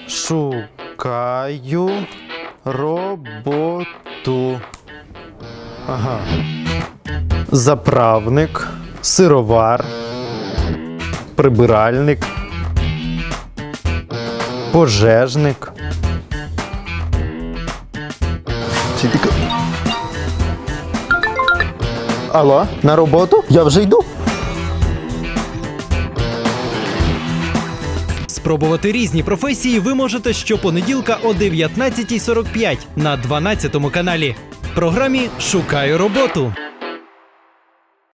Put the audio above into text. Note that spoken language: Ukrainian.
Шукаю роботу. Ага. Заправник, сировар, прибиральник, пожежник. Алло, на роботу? Я вже йду. Спробувати різні професії ви можете щопонеділка о 19:45 на 12 каналі. В програмі «Шукаю роботу».